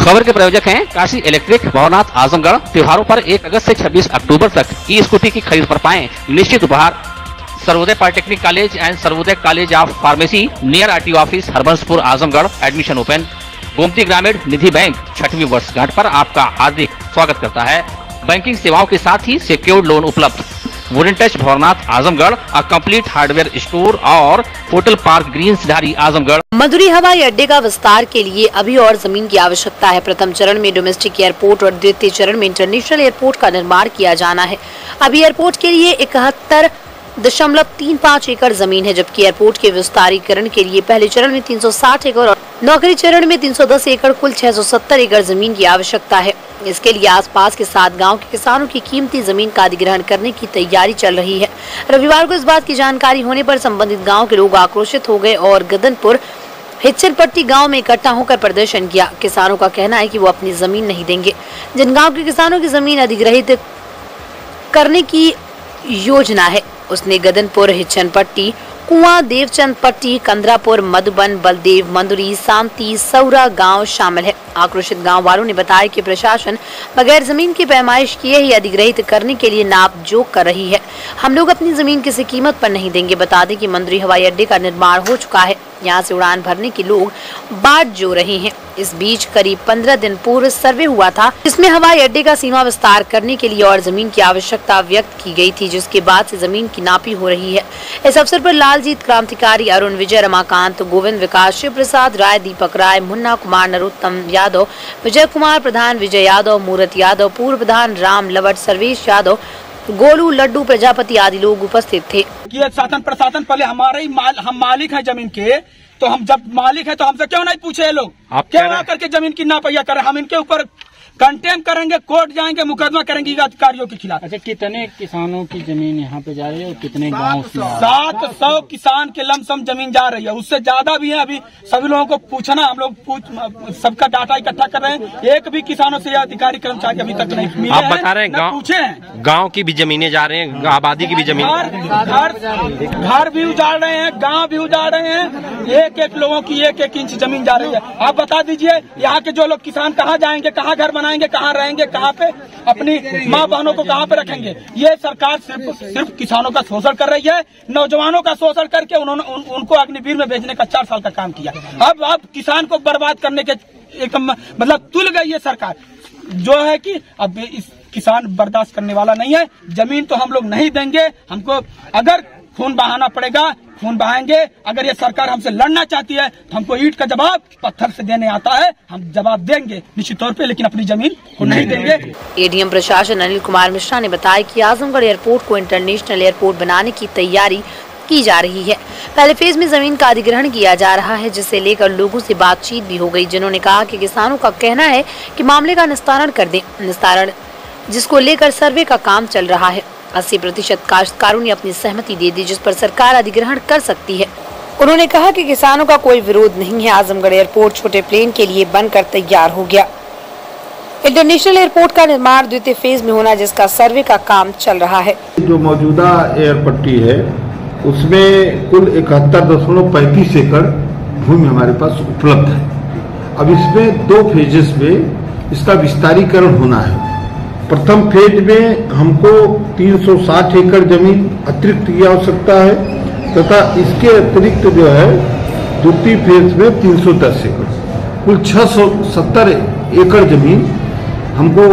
खबर के प्रायोजक हैं काशी इलेक्ट्रिक, भवनाथ, आजमगढ़। त्योहारों पर 1 अगस्त से 26 अक्टूबर तक ई स्कूटी की खरीद पर पाएं निश्चित उपहार। Sarvodaya polytechnic college and Sarvodaya college of pharmacy near RTO office, Harbanspur, Azamgarh. Admission open. Gomti Gramin Nidhi bank 6वीं वर्षगांठ पर आपका हार्दिक स्वागत करता है। बैंकिंग सेवाओं के साथ ही सिक्योर्ड लोन उपलब्ध। Wooden touch, Bhavnath, Azamgarh. A complete hardware store और hotel park green Sidhari, Azamgarh. Madhuri हवाई अड्डे का विस्तार के लिए अभी और जमीन की आवश्यकता है। प्रथम चरण में डोमेस्टिक एयरपोर्ट और द्वितीय चरण में इंटरनेशनल एयरपोर्ट का निर्माण किया जाना है। अभी एयरपोर्ट के लिए 71.35 एकड़ जमीन है, जबकि एयरपोर्ट के विस्तारीकरण के लिए पहले चरण में 360 एकड़ और नौकरी चरण में 310 एकड़ कुल 670 एकड़ जमीन की आवश्यकता है। इसके लिए आसपास के 7 गांव के किसानों की कीमती जमीन का अधिग्रहण करने की तैयारी चल रही है। रविवार को इस बात की जानकारी होने पर संबंधित गांव के लोग आक्रोशित हो गए और गदनपुर हिच्चनपट्टी गांव में इकट्ठा होकर प्रदर्शन किया। किसानों का कहना है कि वो अपनी जमीन नहीं देंगे। जिन गांव के किसानों की जमीन अधिग्रहित करने की योजना है उसने गदनपुर, हिच्चनपट्टी, कुआं, देवचंद पट्टी, कंदरापुर, मधुबन, बलदेव, मंदुरी, शांति, सौरा गांव शामिल है। आक्रोशित गांव वालों ने बताया कि प्रशासन बगैर जमीन की पैमाइश किए ही अधिग्रहित करने के लिए नाप जोख कर रही है। हम लोग अपनी जमीन किसी कीमत पर नहीं देंगे। बता दें कि मंदुरी हवाई अड्डे का निर्माण हो चुका है। यहाँ से उड़ान भरने के लोग बाट जो रहे हैं। इस बीच करीब 15 दिन पूर्व सर्वे हुआ था, जिसमें हवाई अड्डे का सीमा विस्तार करने के लिए और जमीन की आवश्यकता व्यक्त की गई थी, जिसके बाद से जमीन की नापी हो रही है। इस अवसर पर लालजीत, क्रांतिकारी, अरुण विजय, रमाकांत, गोविंद, विकास, शिव प्रसाद राय, दीपक राय, मुन्ना कुमार, नरोत्तम यादव, विजय कुमार प्रधान, विजय यादव, मूरत यादव, पूर्व प्रधान राम लवट, सर्वेश यादव, गोलू, लड्डू प्रजापति आदि लोग उपस्थित थे। शासन प्रशासन पहले हमारे ही हम मालिक हैं जमीन के, तो हम जब मालिक है तो हमसे क्यों नहीं पूछे लोग? आप क्यों आकर के जमीन की नापैया करें? हम इनके ऊपर कंटेम करेंगे, कोर्ट जाएंगे, मुकदमा करेंगे अधिकारियों के खिलाफ। अच्छा, कितने किसानों की जमीन यहाँ पे जा रही है और कितने गाँव? 700 किसान के लमसम जमीन जा रही है, उससे ज्यादा भी है। अभी सभी लोगों को पूछना, हम लोग सबका डाटा इकट्ठा कर रहे हैं। एक भी किसानों से अधिकारी कर्मचारी अभी तक नहीं मिले। आप बता रहे हैं पूछे हैं, गाँव की भी जमीनें जा रही हैं, आबादी की भी जमीन, घर भी उजाड़ रहे हैं, गाँव भी उजाड़ रहे हैं। एक लोगों की 1-1 इंच जमीन जा रही है। आप बता दीजिए, यहाँ के जो लोग किसान कहाँ जाएंगे, कहाँ घर बनाएंगे, कहाँ रहेंगे, कहाँ पे अपनी माँ बहनों को कहाँ पे रखेंगे? ये सरकार सिर्फ किसानों का शोषण कर रही है, नौजवानों का शोषण करके उनको अग्निवीर में भेजने का 4 साल का काम किया। अब किसान को बर्बाद करने के एकदम मतलब तुल गई ये सरकार, जो है कि अब इस किसान बर्दाश्त करने वाला नहीं है। जमीन तो हम लोग नहीं देंगे। हमको अगर खून बहाना पड़ेगा, खून बहाएंगे। अगर ये सरकार हमसे लड़ना चाहती है तो हमको ईंट का जवाब पत्थर से देने आता है, हम जवाब देंगे निश्चित तौर पे, लेकिन अपनी जमीन को नहीं देंगे। एडीएम प्रशासन अनिल कुमार मिश्रा ने बताया कि आजमगढ़ एयरपोर्ट को इंटरनेशनल एयरपोर्ट बनाने की तैयारी की जा रही है। पहले फेज में जमीन का अधिग्रहण किया जा रहा है, जिसे लेकर लोगों से बातचीत भी हो गई, जिन्होंने कहा कि किसानों का कहना है कि मामले का निस्तारण कर दें। निस्तारण जिसको लेकर सर्वे का काम चल रहा है। 80% काश्तकारों ने अपनी सहमति दे दी, जिस पर सरकार अधिग्रहण कर सकती है। उन्होंने कहा कि किसानों का कोई विरोध नहीं है। आजमगढ़ एयरपोर्ट छोटे प्लेन के लिए बनकर तैयार हो गया। इंटरनेशनल एयरपोर्ट का निर्माण द्वितीय फेज में होना, जिसका सर्वे का काम चल रहा है। जो मौजूदा एयरपट्टी है उसमें कुल 71.35 एकड़ भूमि हमारे पास उपलब्ध है। अब इसमें 2 फेजेस में इसका विस्तारीकरण होना है। प्रथम फेज में हमको 360 एकड़ जमीन अतिरिक्त की आवश्यकता है तथा इसके अतिरिक्त जो है द्वितीय फेज में 310 एकड़, कुल 670 एकड़ जमीन हमको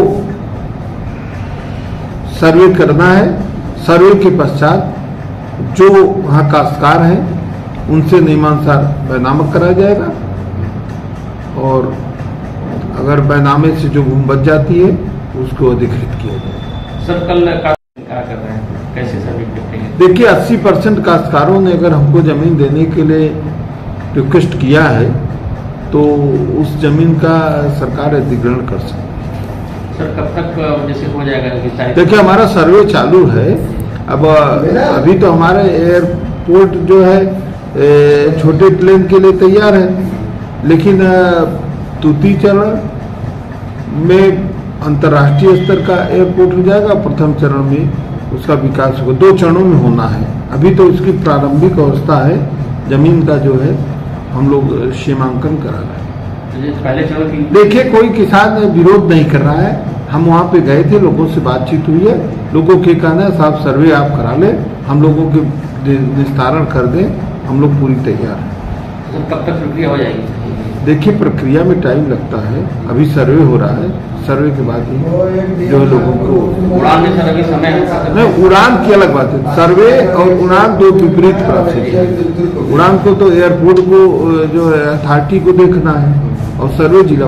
सर्वे करना है। सर्वे के पश्चात जो वहाँ काश्तकार हैं उनसे नियमानुसार बैनामा कराया जाएगा और अगर बैनामे से जो भूमि बच जाती है उसको अधिकृत किया जाएगा। सर, कल क्या कर रहे हैं, कैसे सर्वे करते हैं? देखिए, 80% काश्तकारों ने अगर हमको जमीन देने के लिए रिक्वेस्ट किया है तो उस जमीन का सरकार अधिग्रहण कर सकती है। सर, कब तक जैसे हो जाएगा? देखिए, हमारा सर्वे चालू है। अब अभी तो हमारे एयरपोर्ट जो है छोटे प्लेन के लिए तैयार है, लेकिन द्वितीय चरण में अंतर्राष्ट्रीय स्तर का एयरपोर्ट हो जाएगा। प्रथम चरण में उसका विकास होगा। 2 चरणों में होना है। अभी तो इसकी प्रारंभिक अवस्था है। जमीन का जो है हम लोग सीमांकन करा रहे हैं। पहले चरण की देखिए, कोई किसान विरोध नहीं कर रहा है। हम वहाँ पे गए थे, लोगों से बातचीत हुई है। लोगों के कहना है साहब सर्वे आप करा ले, हम लोगों के निस्तारण कर दें, हम लोग पूरी तैयार हैं। तो कब तक प्रक्रिया हो जाएगी? देखिए, प्रक्रिया में टाइम लगता है, अभी सर्वे हो रहा है, सर्वे के बाद ही जो लोगों को उड़ान में सर अभी समय है? नहीं, उड़ान की अलग बात है। सर्वे और उड़ान दो विपरीत प्रोसेस है। उड़ान को तो एयरपोर्ट को जो है अथॉरिटी को देखना है और सर्वे जिला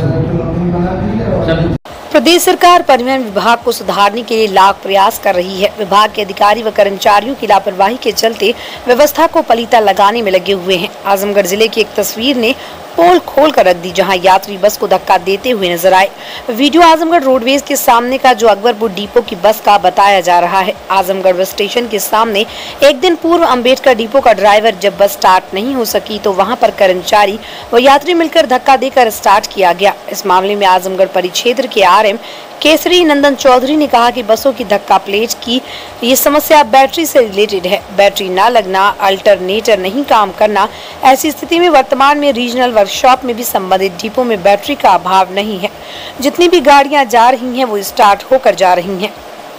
प्रशासन। प्रदेश सरकार परिवहन विभाग को सुधारने के लिए लाख प्रयास कर रही है। विभाग के अधिकारी व कर्मचारियों की लापरवाही के चलते व्यवस्था को पलीता लगाने में लगे हुए हैं। आजमगढ़ जिले की एक तस्वीर ने पोल खोल कर रख दी, जहां यात्री बस को धक्का देते हुए नजर आए। वीडियो आजमगढ़ रोडवेज के सामने का जो अकबरपुर डिपो की बस का बताया जा रहा है। आजमगढ़ बस स्टेशन के सामने एक दिन पूर्व अंबेडकर डिपो का ड्राइवर जब बस स्टार्ट नहीं हो सकी तो वहां पर कर्मचारी व यात्री मिलकर धक्का देकर स्टार्ट किया गया। इस मामले में आजमगढ़ परिक्षेत्र के आरएम केसरी नंदन चौधरी ने कहा कि बसों की धक्का प्लेट की ये समस्या बैटरी से रिलेटेड है। बैटरी न लगना, अल्टरनेटर नहीं काम करना, ऐसी स्थिति में वर्तमान में रीजनल वर्कशॉप में भी संबंधित डिपो में बैटरी का अभाव नहीं है। जितनी भी गाड़ियां जा रही हैं वो स्टार्ट होकर जा रही हैं।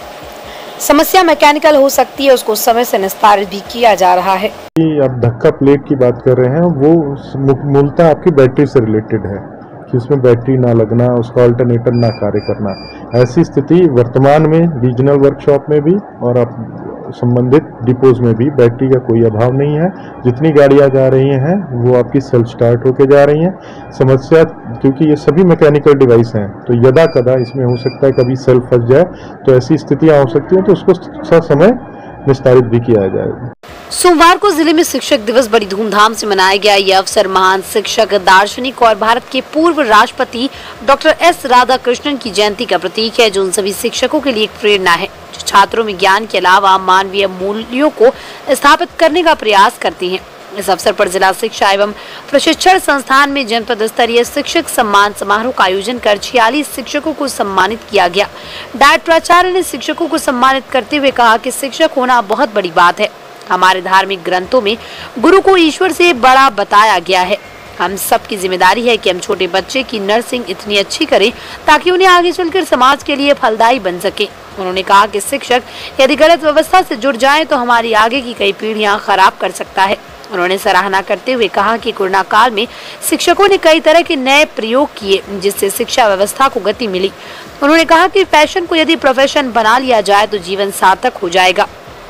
समस्या मैकेनिकल हो सकती है, उसको समय से निस्तारित भी किया जा रहा है। आप धक्का प्लेट की बात कर रहे हैं, वो मूलतः आपकी बैटरी से रिलेटेड है कि उसमें बैटरी ना लगना, उसका अल्टरनेटर ना कार्य करना। ऐसी स्थिति वर्तमान में रीजनल वर्कशॉप में भी और संबंधित डिपोज में भी बैटरी का कोई अभाव नहीं है। जितनी गाड़ियां जा रही हैं वो आपकी सेल्फ स्टार्ट होके जा रही हैं। समस्या, क्योंकि ये सभी मैकेनिकल डिवाइस हैं, तो यदा कदा इसमें हो सकता है कभी सेल्फ फंस जाए, तो ऐसी स्थितियां हो सकती हैं, तो उसको समय निस्तारित भी किया जाएगा। सोमवार को जिले में शिक्षक दिवस बड़ी धूमधाम से मनाया गया। यह अवसर महान शिक्षक, दार्शनिक और भारत के पूर्व राष्ट्रपति डॉक्टर एस राधाकृष्णन की जयंती का प्रतीक है, जो उन सभी शिक्षकों के लिए एक प्रेरणा है जो छात्रों में ज्ञान के अलावा मानवीय मूल्यों को स्थापित करने का प्रयास करते हैं। इस अवसर पर जिला शिक्षा एवं प्रशिक्षण संस्थान में जनपद स्तरीय शिक्षक सम्मान समारोह का आयोजन कर 46 शिक्षकों को सम्मानित किया गया। डायट प्राचार्य ने शिक्षकों को सम्मानित करते हुए कहा कि शिक्षक होना बहुत बड़ी बात है। हमारे धार्मिक ग्रंथों में गुरु को ईश्वर से बड़ा बताया गया है। हम सबकी जिम्मेदारी है कि हम छोटे बच्चे की नर्सिंग इतनी अच्छी करें ताकि उन्हें आगे चलकर समाज के लिए फलदायी बन सके। उन्होंने कहा कि शिक्षक यदि गलत व्यवस्था से जुड़ जाए तो हमारी आगे की कई पीढ़ियां खराब कर सकता है। उन्होंने सराहना करते हुए कहा कि कोरोना काल में शिक्षकों ने कई तरह के नए प्रयोग किए, जिससे शिक्षा व्यवस्था को गति मिली। उन्होंने कहा कि फैशन को यदि प्रोफेशन बना लिया जाए तो जीवन सार्थक हो जाएगा।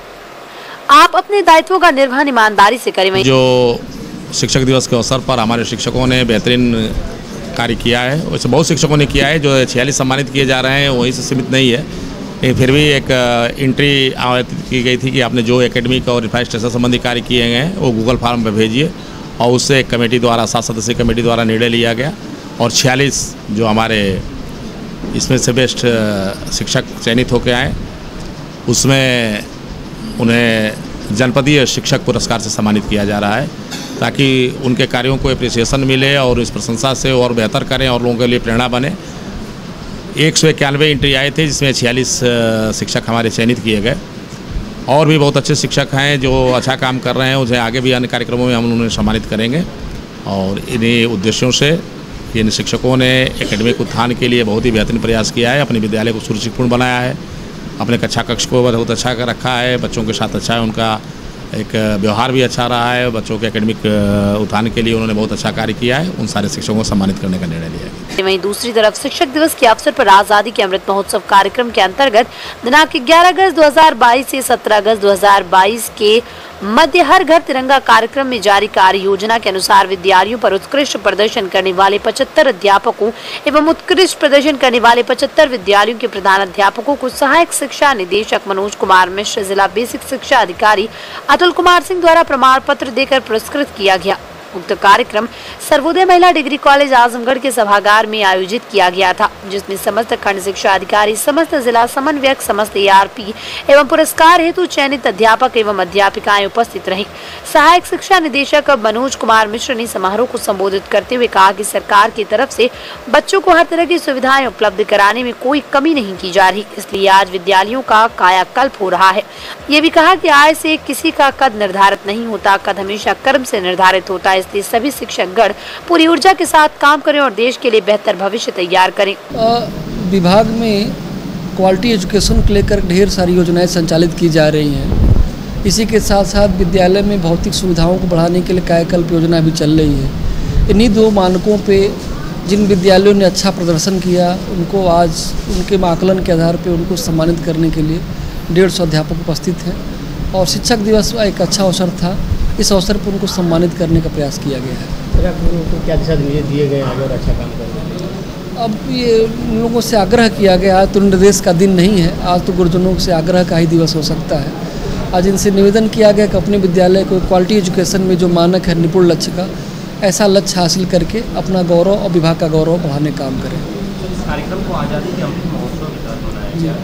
आप अपने दायित्वों का निर्वहन ईमानदारी से करें। जो शिक्षक दिवस के अवसर पर हमारे शिक्षकों ने बेहतरीन कार्य किया है, वैसे बहुत शिक्षकों ने किया है। जो 46 सम्मानित किए जा रहे हैं वहीं से सीमित नहीं है, लेकिन फिर भी एक एंट्री आवेदन की गई थी कि आपने जो एकेडमिक और इंफ्रास्ट्रक्चर संबंधी कार्य किए गए हैं वो गूगल फॉर्म पर भेजिए, और उससे एक कमेटी द्वारा 7 सदस्यीय कमेटी द्वारा निर्णय लिया गया और 46 जो हमारे इसमें से बेस्ट शिक्षक चयनित होकर आए, उसमें उन्हें जनपदीय शिक्षक पुरस्कार से सम्मानित किया जा रहा है, ताकि उनके कार्यों को एप्रिसिएशन मिले और इस प्रशंसा से और बेहतर करें और लोगों के लिए प्रेरणा बने। 191 एंट्री आए थे, जिसमें 46 शिक्षक हमारे चयनित किए गए। और भी बहुत अच्छे शिक्षक हैं जो अच्छा काम कर रहे हैं, उन्हें आगे भी अन्य कार्यक्रमों में हम उन्हें सम्मानित करेंगे। और इन्हीं उद्देश्यों से इन शिक्षकों ने एकेडमिक उत्थान के लिए बहुत ही बेहतरीन प्रयास किया है, अपने विद्यालय को सुरुचिपूर्ण बनाया है, अपने कक्षा कक्ष को बहुत अच्छा कर रखा है, बच्चों के साथ अच्छा है, उनका एक व्यवहार भी अच्छा रहा है, बच्चों के एकेडमिक उत्थान के लिए उन्होंने बहुत अच्छा कार्य किया है। उन सारे शिक्षकों को सम्मानित करने का निर्णय लिया है। वहीं दूसरी तरफ शिक्षक दिवस के अवसर पर आजादी के अमृत महोत्सव कार्यक्रम के अंतर्गत दिनांक 11 अगस्त 2022 से 17 अगस्त 2022 के मध्य हर घर तिरंगा कार्यक्रम में जारी कार्य योजना के अनुसार विद्यालयों पर उत्कृष्ट प्रदर्शन करने वाले 75 अध्यापकों एवं उत्कृष्ट प्रदर्शन करने वाले 75 विद्यालयों के प्रधान अध्यापकों को सहायक शिक्षा निदेशक मनोज कुमार मिश्र, जिला बेसिक शिक्षा अधिकारी अतुल कुमार सिंह द्वारा प्रमाण पत्र देकर पुरस्कृत किया गया। उक्त कार्यक्रम सर्वोदय महिला डिग्री कॉलेज आजमगढ़ के सभागार में आयोजित किया गया था, जिसमें समस्त खंड शिक्षा अधिकारी, समस्त जिला समन्वयक, समस्त ARP एवं पुरस्कार हेतु चयनित अध्यापक एवं अध्यापिकाएं उपस्थित रहीं। सहायक शिक्षा निदेशक मनोज कुमार मिश्र ने समारोह को संबोधित करते हुए कहा कि सरकार की तरफ से बच्चों को हर तरह की सुविधाएं उपलब्ध कराने में कोई कमी नहीं की जा रही, इसलिए आज विद्यालयों का कायाकल्प हो रहा है। ये भी कहा कि आय से किसी का कद निर्धारित नहीं होता, कद हमेशा कर्म से निर्धारित होता है। इसलिए सभी शिक्षकगण पूरी ऊर्जा के साथ काम करें और देश के लिए बेहतर भविष्य तैयार करें। विभाग में क्वालिटी एजुकेशन को लेकर ढेर सारी योजनाएं संचालित की जा रही हैं। इसी के साथ साथ विद्यालय में भौतिक सुविधाओं को बढ़ाने के लिए कायाकल्प योजना भी चल रही है। इन्हीं दो मानकों पे जिन विद्यालयों ने अच्छा प्रदर्शन किया उनको आज उनके आकलन के आधार पे उनको सम्मानित करने के लिए 150 अध्यापक उपस्थित हैं और शिक्षक दिवस एक अच्छा अवसर था। इस अवसर पर उनको सम्मानित करने का प्रयास किया गया है। उनको क्या दिशा दिए गए आगे और अच्छा काम करने? अब ये लोगों से आग्रह किया गया है, तो निर्देश का दिन नहीं है आज, तो गुरुजनों से आग्रह का ही दिवस हो सकता है। आज इनसे निवेदन किया गया कि अपने विद्यालय को क्वालिटी एजुकेशन में जो मानक है निपुण लक्ष्य का, ऐसा लक्ष्य हासिल करके अपना गौरव और विभाग का गौरव बढ़ाने का काम करें। कार्यक्रम को आज़ादी के अमृत महोत्सव के तहत मनाया गया।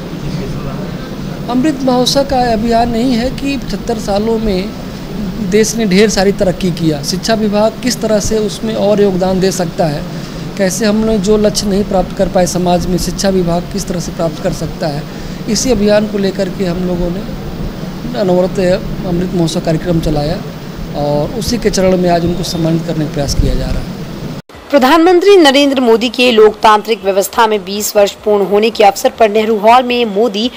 अमृत महोत्सव का अभियान नहीं है कि 75 सालों में देश ने ढेर सारी तरक्की किया, शिक्षा विभाग किस तरह से उसमें और योगदान दे सकता है, कैसे हम लोग जो लक्ष्य नहीं प्राप्त कर पाए समाज में शिक्षा विभाग किस तरह से प्राप्त कर सकता है, इसी अभियान को लेकर के हम लोगों ने अनवरत अमृत महोत्सव कार्यक्रम चलाया और उसी के चरण में आज उनको सम्मानित करने का प्रयास किया जा रहा है। प्रधानमंत्री नरेंद्र मोदी के लोकतांत्रिक व्यवस्था में 20 वर्ष पूर्ण होने के अवसर पर नेहरू हॉल में मोदी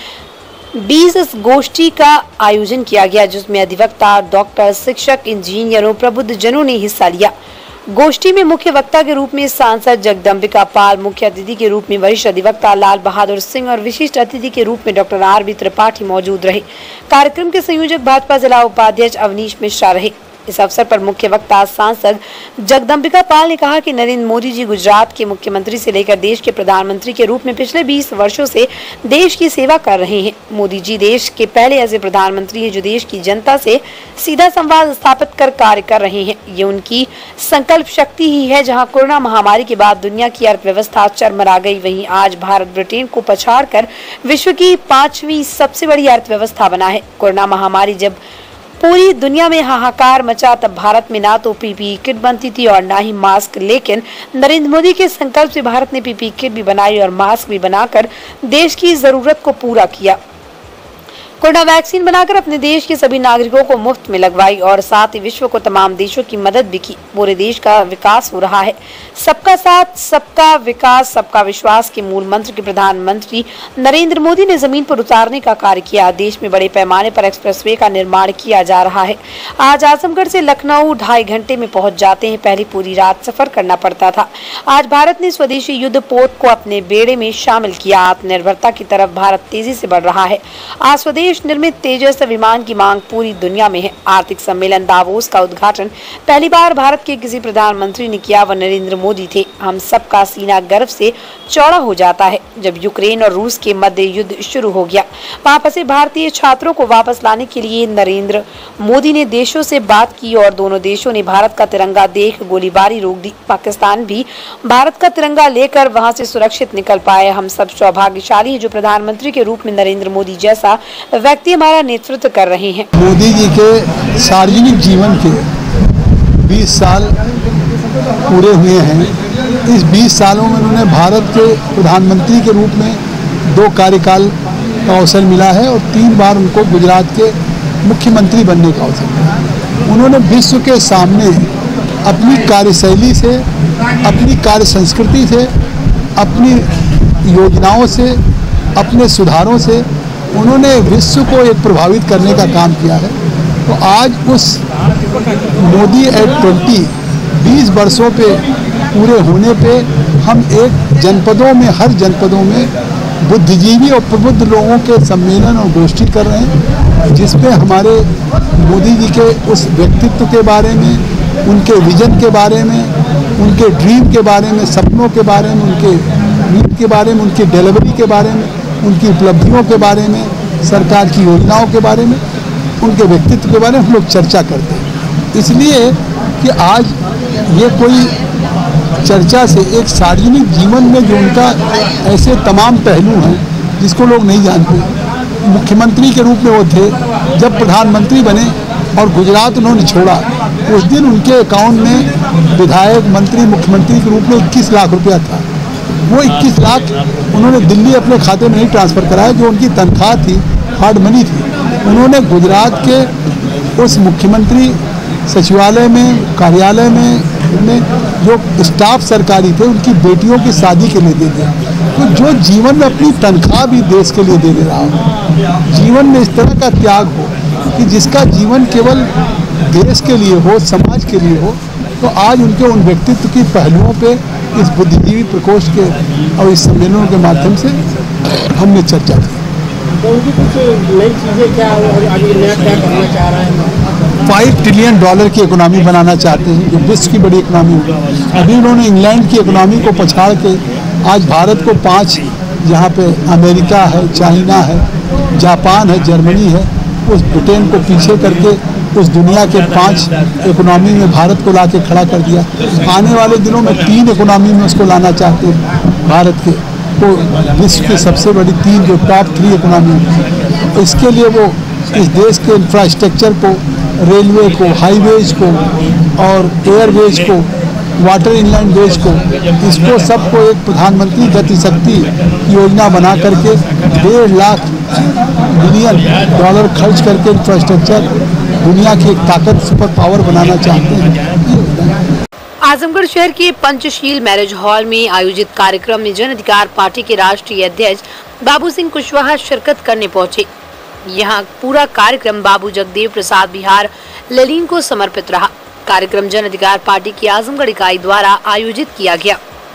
20 गोष्ठी का आयोजन किया गया, जिसमें अधिवक्ता, डॉक्टर, शिक्षक, इंजीनियरों, प्रबुद्ध जनों ने हिस्सा लिया। गोष्ठी में मुख्य वक्ता के रूप में सांसद जगदम्बिका पाल, मुख्य अतिथि के रूप में वरिष्ठ अधिवक्ता लाल बहादुर सिंह और विशिष्ट अतिथि के रूप में डॉक्टर आर.बी. त्रिपाठी मौजूद रहे। कार्यक्रम के संयोजक भाजपा जिला उपाध्यक्ष अवनीश मिश्रा रहे। इस अवसर पर मुख्य वक्ता सांसद जगदम्बिका पाल ने कहा कि नरेंद्र मोदी जी गुजरात के मुख्यमंत्री से लेकर देश के प्रधानमंत्री के रूप में पिछले 20 वर्षों से देश की सेवा कर रहे हैं। मोदी जी देश के पहले ऐसे प्रधानमंत्री हैं जो देश की जनता से सीधा संवाद स्थापित कर कार्य कर रहे हैं। ये उनकी संकल्प शक्ति ही है। जहां कोरोना महामारी के बाद दुनिया की अर्थव्यवस्था चरमरा गई, वहीं आज भारत ब्रिटेन को पछाड़कर विश्व की 5वीं सबसे बड़ी अर्थव्यवस्था बना है। कोरोना महामारी जब पूरी दुनिया में हाहाकार मचा, तब भारत में ना तो पीपीई किट बनती थी और ना ही मास्क, लेकिन नरेंद्र मोदी के संकल्प से भारत ने पीपीई किट भी बनाई और मास्क भी बनाकर देश की जरूरत को पूरा किया। कोरोना वैक्सीन बनाकर अपने देश के सभी नागरिकों को मुफ्त में लगवाई और साथ ही विश्व को तमाम देशों की मदद भी की। पूरे देश का विकास हो रहा है। सबका साथ, सबका विकास, सबका विश्वास के मूल मंत्र के प्रधानमंत्री नरेंद्र मोदी ने जमीन पर उतारने का कार्य किया। देश में बड़े पैमाने पर एक्सप्रेसवे का निर्माण किया जा रहा है। आज आजमगढ़ से लखनऊ 2.5 घंटे में पहुंच जाते हैं, पहले पूरी रात सफर करना पड़ता था। आज भारत ने स्वदेशी युद्ध पोत को अपने बेड़े में शामिल किया। आत्मनिर्भरता की तरफ भारत तेजी से बढ़ रहा है। आज स्वदेश निर्मित तेजस विमान की मांग पूरी दुनिया में है। आर्थिक सम्मेलन दावोस का उद्घाटन पहली बार भारत के किसी प्रधानमंत्री ने किया, वह नरेंद्र मोदी थे। हम सबका सीना गर्व से चौड़ा हो जाता है। जब यूक्रेन और रूस के मध्य युद्ध शुरू हो गया, वहां फंसे भारतीय छात्रों को वापस लाने के लिए नरेंद्र मोदी ने देशों से बात की और दोनों देशों ने भारत का तिरंगा देख गोलीबारी रोक दी। पाकिस्तान भी भारत का तिरंगा लेकर वहां से सुरक्षित निकल पाए। हम सब सौभाग्यशाली हैं जो प्रधानमंत्री के रूप में नरेंद्र मोदी जैसा व्यक्ति हमारा नेतृत्व कर रहे हैं। मोदी जी के सार्वजनिक जीवन के 20 साल पूरे हुए हैं। इस 20 सालों में उन्होंने भारत के प्रधानमंत्री के रूप में 2 कार्यकाल का अवसर मिला है और 3 बार उनको गुजरात के मुख्यमंत्री बनने का अवसर मिला। उन्होंने विश्व के सामने अपनी कार्यशैली से, अपनी कार्य संस्कृति से, अपनी योजनाओं से, अपने सुधारों से उन्होंने विश्व को एक प्रभावित करने का काम किया है। तो आज उस मोदी एट 20 वर्षों पे पूरे होने पे हम एक जनपदों में, हर जनपदों में बुद्धिजीवी और प्रबुद्ध लोगों के सम्मेलन और गोष्ठी कर रहे हैं, जिसमें हमारे मोदी जी के उस व्यक्तित्व के बारे में, उनके विजन के बारे में, उनके ड्रीम के बारे में, सपनों के बारे में, उनके नीति के बारे में, उनकी डिलीवरी के बारे में, उनकी उपलब्धियों के बारे में, सरकार की योजनाओं के बारे में, उनके व्यक्तित्व के बारे में हम लोग चर्चा करते हैं। इसलिए कि आज ये कोई चर्चा से एक सार्वजनिक जीवन में जो उनका ऐसे तमाम पहलू हैं जिसको लोग नहीं जानते। मुख्यमंत्री के रूप में वो थे, जब प्रधानमंत्री बने और गुजरात उन्होंने छोड़ा, उस दिन उनके अकाउंट में विधायक, मंत्री, मुख्यमंत्री के रूप में 21 लाख रुपया था। वो 21 लाख उन्होंने दिल्ली अपने खाते में नहीं ट्रांसफ़र कराया, जो उनकी तनख्वाह थी, हार्ड मनी थी। उन्होंने गुजरात के उस मुख्यमंत्री सचिवालय में, कार्यालय में जो स्टाफ सरकारी थे उनकी बेटियों की शादी के लिए दे दिया। तो जो जीवन में अपनी तनख्वाह भी देश के लिए दे रहा हो, जीवन में इस तरह का त्याग हो कि जिसका जीवन केवल देश के लिए हो, समाज के लिए हो, तो आज उनके उन व्यक्तित्व की पहलुओं पे इस बुद्धिजीवी प्रकोष्ठ के और इस सम्मेलनों के माध्यम से हमने चर्चा की। तो उनकी कुछ नई चीज़ें क्या आगे नया क्या करना चाह रहे हैं? $5 ट्रिलियन की इकोनॉमी बनाना चाहते हैं, जो विश्व की बड़ी इकोनॉमी होगी। अभी उन्होंने इंग्लैंड की इकोनॉमी को पछाड़ के आज भारत को 5, जहाँ पे अमेरिका है, चाइना है, जापान है, जर्मनी है, उस ब्रिटेन को पीछे करके उस दुनिया के 5 इकोनॉमी में भारत को लाके खड़ा कर दिया। आने वाले दिनों में 3 इकोनॉमी में उसको लाना चाहते हैं भारत के, तो विश्व की सबसे बड़ी 3 जो टॉप 3 इकोनॉमी। तो इसके लिए वो इस देश के इंफ्रास्ट्रक्चर को, रेलवे को, हाईवेज को और एयरवेज को, वाटर इनलैंड वेज को, इसको सबको एक प्रधानमंत्री गति शक्ति योजना बना करके $1.5 बिलियन खर्च करके इंफ्रास्ट्रक्चर दुनिया की एक ताकत सुपर पावर बनाना चाहते हैं। आजमगढ़ शहर के पंचशील मैरिज हॉल में आयोजित कार्यक्रम में जन अधिकार पार्टी के राष्ट्रीय अध्यक्ष बाबू सिंह कुशवाहा शिरकत करने पहुंचे। यहां पूरा कार्यक्रम बाबू जगदेव प्रसाद बिहार ललीन को समर्पित रहा। कार्यक्रम जन अधिकार पार्टी की आजमगढ़ इकाई द्वारा आयोजित किया गया।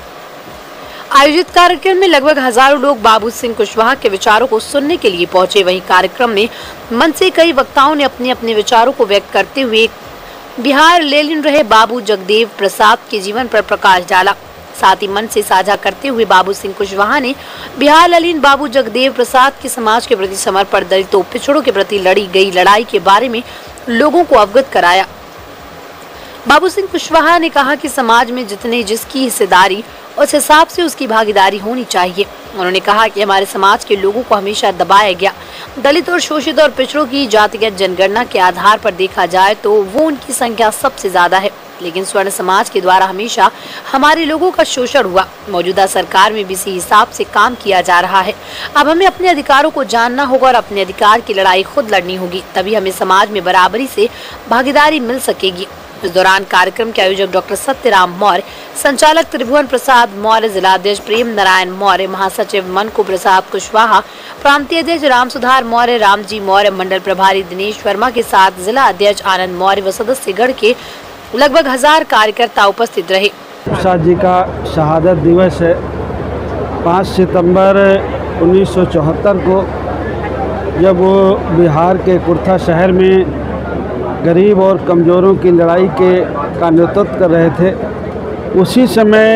आयोजित कार्यक्रम में लगभग हजारों लोग बाबू सिंह कुशवाहा के विचारों को सुनने के लिए पहुंचे। वहीं कार्यक्रम में मंच से कई वक्ताओं ने अपने अपने विचारों को व्यक्त करते हुए बिहार लेलिन रहे बाबू जगदेव प्रसाद के जीवन पर प्रकाश डाला। साथ ही मंच से साझा करते हुए बाबू सिंह कुशवाहा ने बिहार लेलिन बाबू जगदेव प्रसाद के समाज के प्रति समर्पण, दलितों, पिछड़ों के प्रति लड़ी गई लड़ाई के बारे में लोगों को अवगत कराया। बाबू सिंह कुशवाहा ने कहा कि समाज में जितने जिसकी हिस्सेदारी उस हिसाब से उसकी भागीदारी होनी चाहिए। उन्होंने कहा कि हमारे समाज के लोगों को हमेशा दबाया गया। दलित और शोषित और पिछड़ों की जातिगत जनगणना के आधार पर देखा जाए तो वो उनकी संख्या सबसे ज्यादा है, लेकिन स्वर्ण समाज के द्वारा हमेशा हमारे लोगों का शोषण हुआ। मौजूदा सरकार में भी इसी हिसाब से काम किया जा रहा है। अब हमें अपने अधिकारों को जानना होगा और अपने अधिकार की लड़ाई खुद लड़नी होगी, तभी हमें समाज में बराबरी से भागीदारी मिल सकेगी। इस दौरान कार्यक्रम के आयोजक डॉक्टर सत्यराम मौर्य, संचालक त्रिभुवन प्रसाद मौर्य, जिलाध्यक्ष प्रेम नारायण मौर्य, महासचिव मनको प्रसाद कुशवाहा, प्रांतीय अध्यक्ष राम सुधार मौर्य, रामजी मौर्य, मंडल प्रभारी दिनेश वर्मा के साथ जिला अध्यक्ष आनंद मौर्य व सदस्यगण के लगभग 1000 कार्यकर्ता उपस्थित रहे। प्रसाद जी का शहादत दिवस है। 5 सितंबर 1974 को जब वो बिहार के कुर्था शहर में गरीब और कमज़ोरों की लड़ाई का नेतृत्व कर रहे थे, उसी समय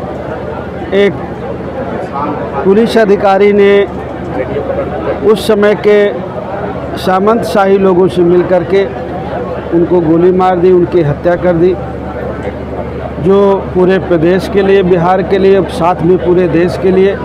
एक पुलिस अधिकारी ने उस समय के सामंतशाही लोगों से मिलकर के उनको गोली मार दी, उनकी हत्या कर दी, जो पूरे प्रदेश के लिए, बिहार के लिए, साथ में पूरे देश के लिए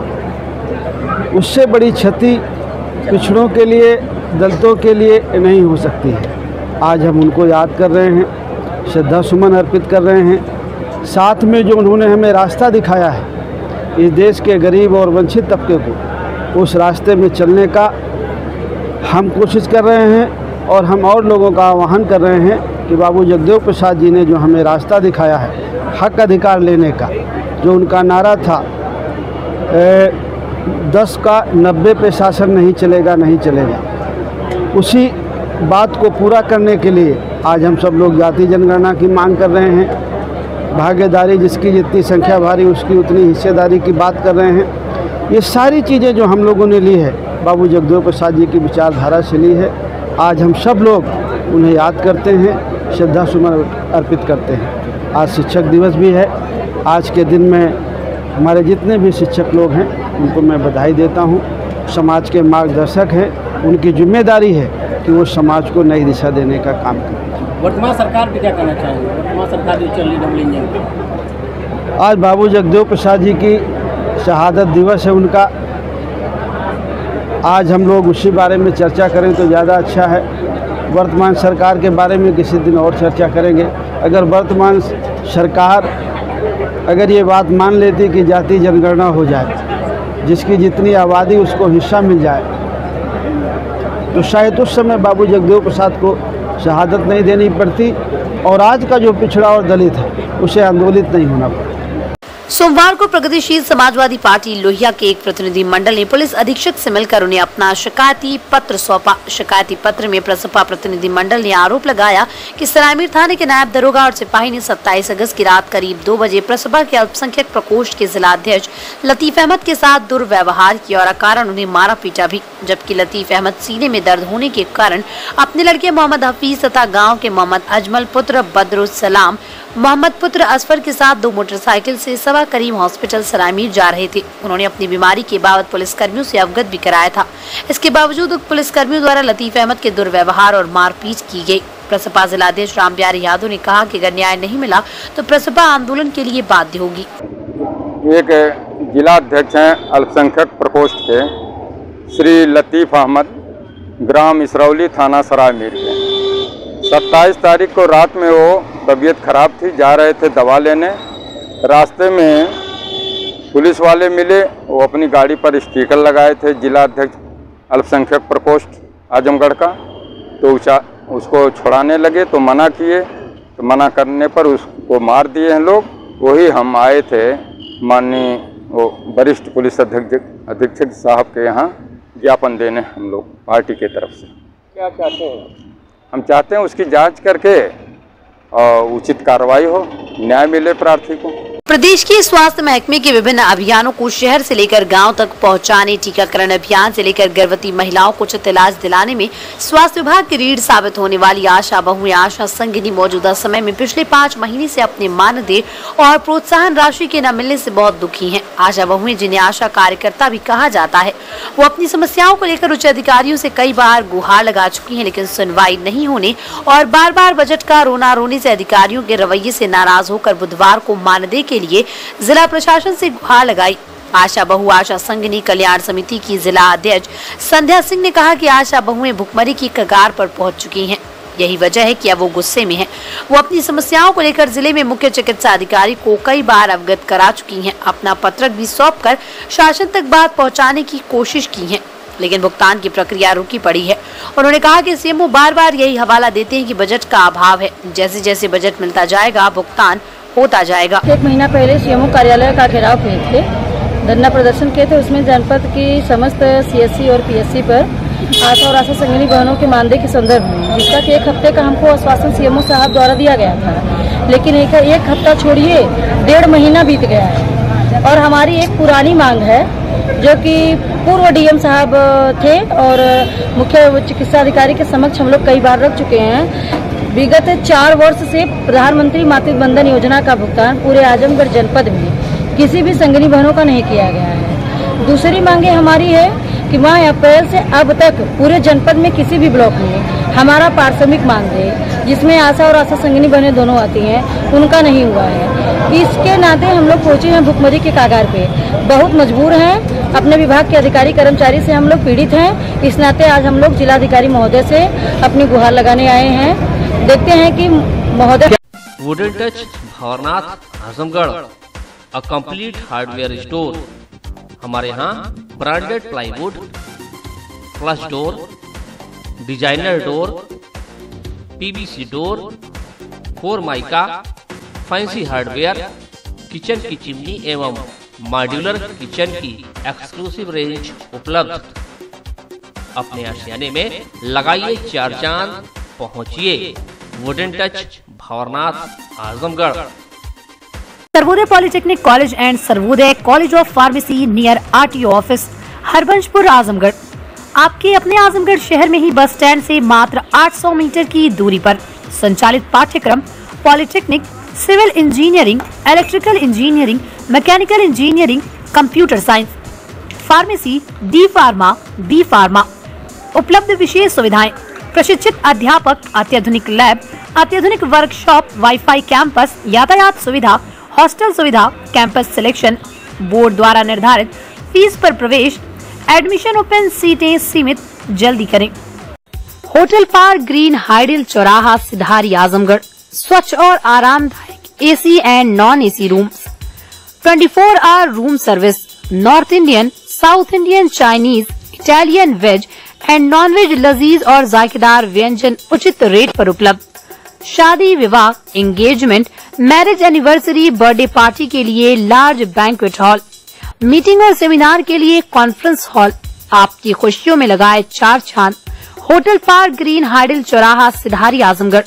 उससे बड़ी क्षति पिछड़ों के लिए, दलितों के लिए नहीं हो सकती है। आज हम उनको याद कर रहे हैं, श्रद्धा सुमन अर्पित कर रहे हैं। साथ में जो उन्होंने हमें रास्ता दिखाया है इस देश के गरीब और वंचित तबके को, उस रास्ते में चलने का हम कोशिश कर रहे हैं और हम और लोगों का आह्वान कर रहे हैं कि बाबू जगदेव प्रसाद जी ने जो हमें रास्ता दिखाया है हक अधिकार लेने का, जो उनका नारा था 10 का 90 पे शासन नहीं चलेगा, नहीं चलेगा, उसी बात को पूरा करने के लिए आज हम सब लोग जाति जनगणना की मांग कर रहे हैं। भागीदारी, जिसकी जितनी संख्या भारी उसकी उतनी हिस्सेदारी की बात कर रहे हैं। ये सारी चीज़ें जो हम लोगों ने ली है बाबू जगदेव प्रसाद जी की विचारधारा से ली है। आज हम सब लोग उन्हें याद करते हैं, श्रद्धा सुमन अर्पित करते हैं। आज शिक्षक दिवस भी है। आज के दिन में हमारे जितने भी शिक्षक लोग हैं उनको मैं बधाई देता हूँ। समाज के मार्गदर्शक हैं, उनकी जिम्मेदारी है कि वो समाज को नई दिशा देने का काम करें। वर्तमान सरकार भी क्या करना चाहिए? वर्तमान सरकार जो चल रही डबल इंजन। आज बाबू जगदेव प्रसाद जी की शहादत दिवस है उनका। आज हम लोग उसी बारे में चर्चा करें तो ज़्यादा अच्छा है। वर्तमान सरकार के बारे में किसी दिन और चर्चा करेंगे। अगर वर्तमान सरकार अगर ये बात मान लेती कि जाति जनगणना हो जाए, जिसकी जितनी आबादी उसको हिस्सा मिल जाए, तो शायद उस समय बाबू जगदेव प्रसाद को शहादत नहीं देनी पड़ती और आज का जो पिछड़ा और दलित है उसे आंदोलित नहीं होना पड़ता। सोमवार को प्रगतिशील समाजवादी पार्टी लोहिया के एक प्रतिनिधि मंडल ने पुलिस अधीक्षक से मिलकर उन्हें अपना शिकायती पत्र सौंपा। शिकायती पत्र में प्रसपा प्रतिनिधि मंडल ने आरोप लगाया कि सरायमीर थाने के नायब दरोगा और सिपाही ने 27 अगस्त की रात करीब 2 बजे प्रसपा के अल्पसंख्यक प्रकोष्ठ के जिला अध्यक्ष लतीफ अहमद के साथ दुर्व्यवहार किया और अकारण उन्हें मारा पीटा भी, जबकि लतीफ अहमद सीने में दर्द होने के कारण अपने लड़के मोहम्मद हफीज तथा गाँव के मोहम्मद अजमल पुत्र बदरुस्सलाम मोहम्मद पुत्र असफर के साथ 2 मोटरसाइकिल से सवा करीम हॉस्पिटल सरायमीर जा रहे थे। उन्होंने अपनी बीमारी के बाबत पुलिसकर्मियों से अवगत भी कराया था। इसके बावजूद पुलिसकर्मियों द्वारा लतीफ अहमद के दुर्व्यवहार और मारपीट की गई। प्रसपा जिलाध्यक्ष राम प्यारे यादव ने कहा कि अगर न्याय नहीं मिला तो प्रसपा आंदोलन के लिए बाध्य होगी। एक जिला अध्यक्ष हैं अल्पसंख्यक प्रकोष्ठ के श्री लतीफ अहमद, ग्राम इसरौली, थाना सरायमीर के। 27 तारीख को रात में वो तबीयत खराब थी, जा रहे थे दवा लेने। रास्ते में पुलिस वाले मिले, वो अपनी गाड़ी पर स्टिकर लगाए थे जिला अध्यक्ष अल्पसंख्यक प्रकोष्ठ आजमगढ़ का, तो उसको छुड़ाने लगे तो मना किए, तो मना करने पर उसको मार दिए हैं लोग। वही हम आए थे माननीय वो वरिष्ठ पुलिस अधीक्षक साहब के यहाँ ज्ञापन देने, हम लोग पार्टी के तरफ से। क्या चाहते हैं? हम चाहते हैं उसकी जांच करके और उचित कार्रवाई हो, न्याय मिले प्रार्थी को। प्रदेश के स्वास्थ्य महकमे के विभिन्न अभियानों को शहर से लेकर गांव तक पहुंचाने, टीकाकरण अभियान से लेकर गर्भवती महिलाओं को उचित इलाज दिलाने में स्वास्थ्य विभाग की रीढ़ साबित होने वाली आशा बहुएं आशा संगिनी मौजूदा समय में पिछले 5 महीने से अपने मानदेय और प्रोत्साहन राशि के न मिलने से बहुत दुखी हैं। आशा बहुएं, जिन्हें आशा कार्यकर्ता भी कहा जाता है, वो अपनी समस्याओं को लेकर उच्च अधिकारियों से कई बार गुहार लगा चुकी है, लेकिन सुनवाई नहीं होने और बार बार बजट का रोना रोने से अधिकारियों के रवैये से नाराज होकर बुधवार को मानदेय के लिए जिला प्रशासन से गुहार लगाई। आशा बहु आशा संगिनी कल्याण समिति की जिला अध्यक्ष संध्या सिंह ने कहा कि आशा बहुएं भुखमरी की कगार पर पहुंच चुकी हैं। यही वजह है कि अब वो गुस्से में हैं। वो अपनी समस्याओं को लेकर जिले में मुख्य चिकित्सा अधिकारी को कई बार अवगत करा चुकी हैं। अपना पत्रक भी सौंपकर शासन तक बात पहुंचाने की कोशिश की है, लेकिन भुगतान की प्रक्रिया रुकी पड़ी है। उन्होंने कहा कि सीएमओ बार बार यही हवाला देते हैं कि बजट का अभाव है, जैसे जैसे बजट मिलता जाएगा भुगतान होता जाएगा। 1 महीना पहले सीएमओ कार्यालय का घेराव किए थे, धरना प्रदर्शन किए थे। उसमें जनपद की समस्त सीएससी और पीएससी पर आशा और आशा संगिनी बहनों के मानदेय के संदर्भ में, जिसका कि 1 हफ्ते का हमको आश्वासन सीएमओ साहब द्वारा दिया गया था, लेकिन एक हफ्ता छोड़िए 1.5 महीना बीत गया है। और हमारी एक पुरानी मांग है जो कि पूर्व डीएम साहब थे और मुख्य चिकित्सा अधिकारी के समक्ष हम लोग कई बार रख चुके हैं। विगत 4 वर्ष से प्रधानमंत्री मातृ बंधन योजना का भुगतान पूरे आजमगढ़ जनपद में किसी भी संगिनी बहनों का नहीं किया गया है। दूसरी मांगे हमारी है कि माह अप्रैल से अब तक पूरे जनपद में किसी भी ब्लॉक में हमारा पारिश्रमिक मानदेय, जिसमें आशा और आशा संगिनी बहनें दोनों आती हैं, उनका नहीं हुआ है। इसके नाते हम लोग पहुंचे हैं भुखमरी के कागार पे, बहुत मजबूर हैं। अपने विभाग के अधिकारी कर्मचारी से हम लोग पीड़ित हैं। इस नाते आज हम लोग जिलाधिकारी महोदय से अपनी गुहार लगाने आए हैं। देखते हैं कि महोदय। Wooden touch Bhavarnath Azamgarh, a complete hardware store. हमारे यहाँ branded plywood, flush door, designer door, PVC door, 4 mica, fancy hardware, kitchen की चिमनी एवं मॉड्यूलर किचन की एक्सक्लूसिव रेंज उपलब्ध। अपने आशियाने में लगाइए 4 चांद, पहुंचिए wooden touch Bhavarnath Azamgarh. Sarvodaya polytechnic college and Sarvodaya college of pharmacy near RTO office, Harbanshpur, Azamgarh. आपके अपने आजमगढ़ शहर में ही बस स्टैंड से मात्र 800 मीटर की दूरी पर संचालित पाठ्यक्रम polytechnic, civil engineering, electrical engineering, mechanical engineering, computer science, pharmacy, D pharma, B pharma. उपलब्ध विशेष सुविधाएं: प्रशिक्षित अध्यापक, अत्याधुनिक लैब, अत्याधुनिक वर्कशॉप, वाईफाई कैंपस, यातायात सुविधा, हॉस्टल सुविधा, कैंपस सिलेक्शन, बोर्ड द्वारा निर्धारित फीस पर प्रवेश, एडमिशन ओपन, सीटें सीमित, जल्दी करें। होटल पार्क ग्रीन हाइडल चौराहा, सिधारी, आजमगढ़। स्वच्छ और आरामदायक AC and non AC rooms, 24 hour room service, north Indian, south Indian, Chinese, Italian, veg and nonveg लजीज और जायकेदार व्यंजन उचित रेट पर उपलब्ध। शादी, विवाह, engagement, marriage anniversary, birthday party के लिए लार्ज बैंक्वेट हॉल, मीटिंग और सेमिनार के लिए कॉन्फ्रेंस हॉल। आपकी खुशियों में लगाए 4 चांद। होटल पार्क ग्रीन, हाइडल चौराहा, सिधारी, आजमगढ़।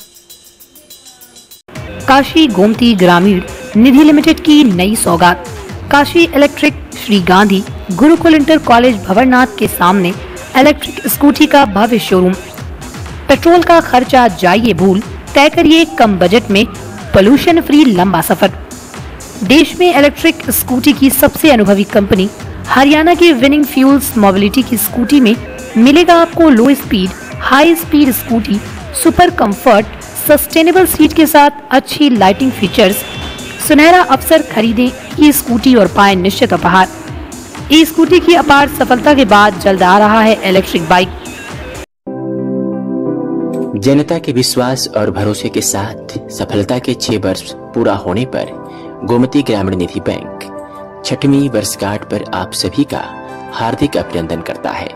काशी गोमती ग्रामीण निधि लिमिटेड की नई सौगात। Kashi electric, Shri Gandhi Gurukul inter college Bhavarnath के सामने इलेक्ट्रिक स्कूटी का भव्य शोरूम। पेट्रोल का खर्चा जाइए भूल, तय करिए कम बजट में पोल्यूशन फ्री लंबा सफर। देश में इलेक्ट्रिक स्कूटी की सबसे अनुभवी कंपनी हरियाणा की विनिंग फ्यूल्स मोबिलिटी की स्कूटी में मिलेगा आपको low speed, high speed scooty, super comfort, sustainable seat के साथ अच्छी लाइटिंग फीचर्स। सुनहरा अवसर, खरीदें ई स्कूटी और पाएं निश्चित उपहार। ई स्कूटी की अपार सफलता के बाद जल्द आ रहा है इलेक्ट्रिक बाइक। जनता के विश्वास और भरोसे के साथ सफलता के 6 वर्ष पूरा होने पर गोमती ग्रामीण निधि बैंक 6वीं वर्षगांठ पर आप सभी का हार्दिक अभिनंदन करता है।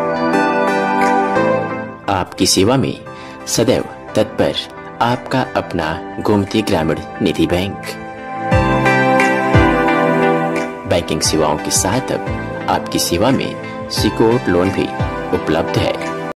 आपकी सेवा में सदैव तत्पर आपका अपना गोमती ग्रामीण निधि बैंक। बैंकिंग सेवाओं के साथ अब आपकी सेवा में सिक्योर्ड लोन भी उपलब्ध है।